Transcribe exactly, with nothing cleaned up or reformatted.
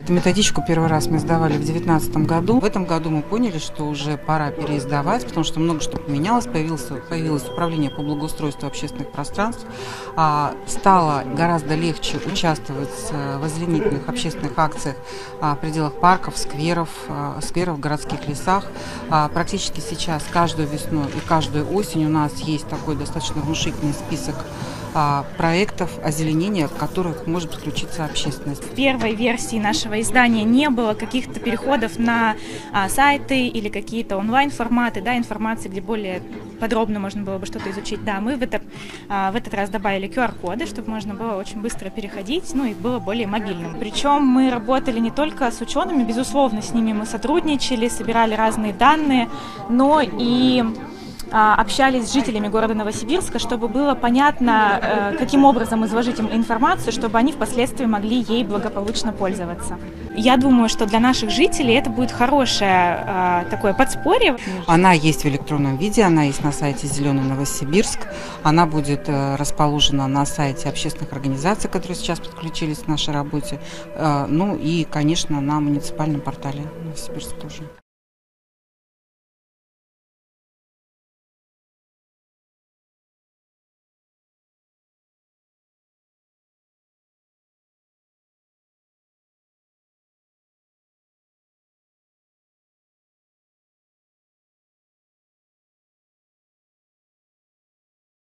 Эту методичку первый раз мы сдавали в две тысячи девятнадцатом году. В этом году мы поняли, что уже пора переиздавать, потому что много что поменялось. Появилось, появилось управление по благоустройству общественных пространств. А, стало гораздо легче участвовать в озеленительных общественных акциях а, в пределах парков, скверов, а, скверов в городских лесах. А, практически сейчас каждую весну и каждую осень у нас есть такой достаточно внушительный список проектов озеленения, в которых может подключиться общественность. В первой версии нашего издания не было каких-то переходов на а, сайты или какие-то онлайн-форматы, да, информации, где более подробно можно было бы что-то изучить. Да, мы в, это, а, в этот раз добавили ку ар коды, чтобы можно было очень быстро переходить, ну и было более мобильным. Причем мы работали не только с учеными, безусловно, с ними мы сотрудничали, собирали разные данные, но и общались с жителями города Новосибирска, чтобы было понятно, каким образом изложить им информацию, чтобы они впоследствии могли ей благополучно пользоваться. Я думаю, что для наших жителей это будет хорошее такое подспорье. Она есть в электронном виде, она есть на сайте «Зеленый Новосибирск», она будет расположена на сайте общественных организаций, которые сейчас подключились к нашей работе, ну и, конечно, на муниципальном портале Новосибирск тоже.